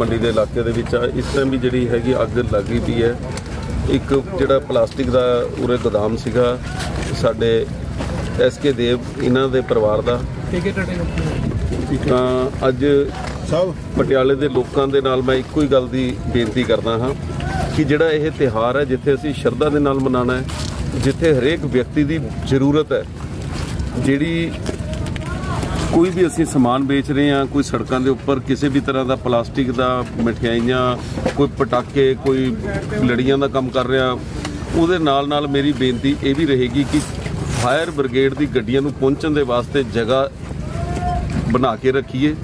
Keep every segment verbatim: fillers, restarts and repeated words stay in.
मंडी के इलाके दे विच इस टाइम भी जिहड़ी हैगी अग लगी पई है। एक जिहड़ा प्लास्टिक का उरे गोदाम सीगा साडे एस के देव इन्हां दे परिवार दा तां अज पटियाले दे लोकां दे नाल मैं इक्को ही गल दी बेनती करदा हाँ कि जिहड़ा यह त्यौहार है जिथे असीं शरधा दे नाल मनाना है, जिथे हरेक व्यक्ति की जरूरत है, जिहड़ी कोई भी असीं समान बेच रहे हैं, कोई सड़कों के उपर किसी भी तरह का प्लास्टिक का मिठाइयाँ, कोई पटाके, कोई लड़ियां का काम कर रहा, उहदे नाल नाल मेरी बेनती ये भी रहेगी कि फायर ब्रिगेड की गड्डियां नूं पहुंचण दे वास्ते जगह बना के रखीए।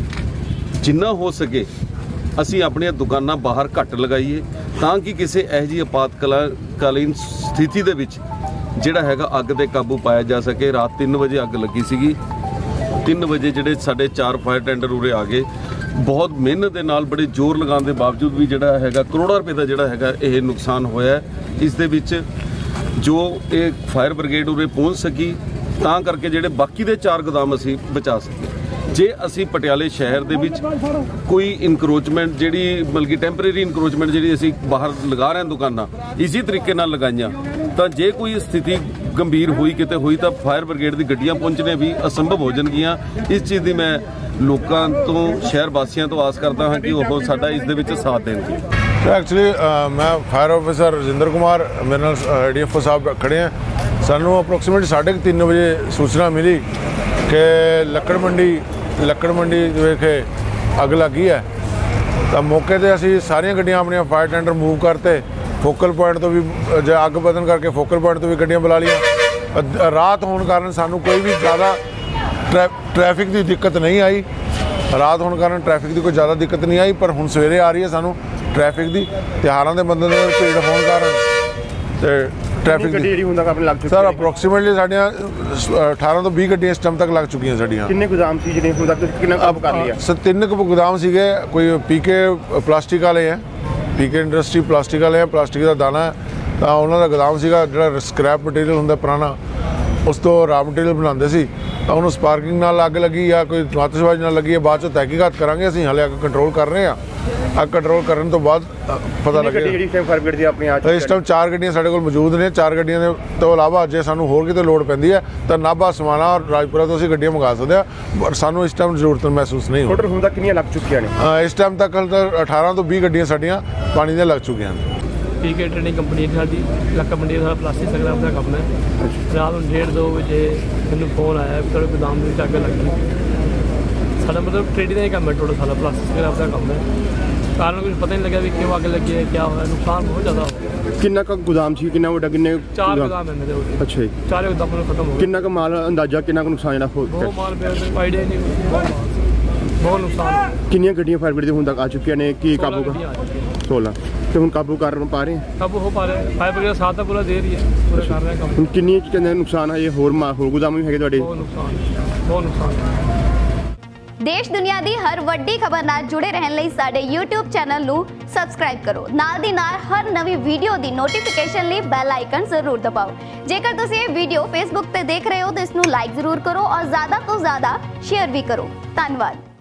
जिन्ना हो सके असी अपनी दुकानां बाहर घट लगाइए ताकि किसी यह जी आपातकालीन स्थिति दे विच जिहड़ा हैगा अग ते काबू पाया जा सके। रात तीन बजे अग लगी सीगी, तीन बजे जिहड़े साढ़े चार फायर टेंडर उरे आ गए। बहुत मेहनत के नाल बड़े जोर लगाने के बावजूद भी जिहड़ा हैगा करोड़ों रुपए का जिहड़ा हैगा यह नुकसान होया। इस दे विच जो एक फायर ब्रिगेड उरे पहुँच सकी तां करके जिहड़े बाकी दे चार गोदाम असी बचा सके। जे असी पटियाले शहर दे विच कोई इनक्रोचमेंट जिहड़ी बल्कि टैंपरेरी इनक्रोचमेंट जिहड़ी असी बाहर लगा रहे हैं दुकानां इसी तरीके नाल लगाइयां तां जे कोई स्थिति गंभीर हुई किते हुई तां फायर ब्रिगेड की गड्डियां पहुंचने भी असंभव हो जाणगियां। इस चीज़ की मैं लोकां तो शहर वासियों तो आस करता हाँ कि वो साडा इस दे विच साथ देणगे। एक्चुअली मैं फायर ऑफिसर रजिंदर कुमार मेरे नाल डी एफ ओ साहब खड़े हैं। सानू अप्रोक्सीमेट साढ़े तीन बजे सूचना मिली कि लक्कड़ मंडी लक्कड़ मंडी वेखे अग लगी है। तो मौके पर असी सारिया गड्डियां अपनी फायर टेंडर मूव करते, फोकल पॉइंट तो भी जो अग बदन करके फोकल पॉइंट तो भी गड्डियां बुला लिया। रात होने कारण सानू कोई भी ज़्यादा ट्रै ट्रैफिक की दिक्कत नहीं आई। रात होने कारण ट्रैफिक की कोई ज़्यादा दिक्कत नहीं आई, पर हुण सवेरे आ रही है सानू ट्रैफिक की। त्योहारों के बंदे भीड़ होने कारण तो ट्रैफिक सर अप्रोक्सीमेटली साडियां अठारह तो बीस गड्डियां इस टाइम तक लग चुकी साडियां। कितने गोदाम सी जिहड़े हुण तक कितना अब कर लिया? सर तीन गोदाम सीगे, कोई पीके प्लास्टिक वाले हैं, पीके इंडस्ट्री प्लास्टिक वाले हैं, प्लास्टिक का दाना है। तो उन्होंने गोदाम सीगा जिहड़ा स्क्रैप मटीरियल हुंदा पुराना, उस तो रॉ मटीरियल बनाते सी। तो उन्होंने स्पार्किंग नाल अग लगी या कोई आतिशबाजी नाल लगी है, बाद चो तहकीकात करांगे। असीं हाले अग कंट्रोल कर रहे हैं। अग कंट्रोल करने तो बाद पता लगेगा। तो इस टाइम चार गड्डियां साडे कोल मौजूद ने। चार गड्डियां तो इलावा जे सानू होर किते लोड़ पैंदी है तो नाभा समाना और राजपुरा तो असीं गड्डियां मंगा सकते हैं, पर सानू इस टाइम जरूरत महसूस नहीं हो। हुण तक कितनियां लग चुकियां ने? इस टाइम तक अठारह तो बीस गड्डियां साडियां पानी दे लग चुकियां हैं। पीके ट्रेडिंग कंपनी साडी लक्कड़ मंडी का प्लास्टिक स्क्रैप का काम है। रात में डेढ़ दो बजे मैंने फोन आया थोड़े गोदाम में अग लगी। साडा मतलब ट्रेडिंग का ही काम है, टोटल सारा प्लास्टिक स्क्रैप का काम है। कारण कुछ पता नहीं लगा भी क्यों अग लगी है, क्या हुआ, नुकसान बहुत ज़्यादा हो गया। कितना का गोदाम सी, कितना वड्डा, किन्ने? चार गोदाम है मेरे। अच्छा जी, चार गोदाम खत्म हो। कितना का माल अंदाजा कितना का नुकसान जेड़ा हो गया? माल पे आइडिया नहीं, बहुत नुकसान। कितनियां गड्डियां फायर ब्रिगेड हुण तक आ चुकी ने कि काबू का? सोलह। तो हुण काबू कर पा रहे हैं? काबू हो पा रहे हैं। फायर ब्रिगेड साथ पूरा दे रही है, पूरा कर रहे हैं। हुण कितनी कितने नुकसान है? ये होर होर गोदाम भी है तुहाडे? बहुत नुकसान, बहुत नुकसान। देश दुनिया की हर वड्डी खबर नाल जुड़े रहने लई साडे यूट्यूब चैनल नू सबसक्राइब करो। नाल दी नाल हर नवी वीडियो दी नोटिफिकेशन लई बैल आइकन जरूर दबाओ। जेकर तुसीं ये वीडियो फेसबुक ते देख रहे हो तो इसनू लाइक जरूर करो और ज़्यादा तो ज़्यादा शेयर भी करो। धन्यवाद।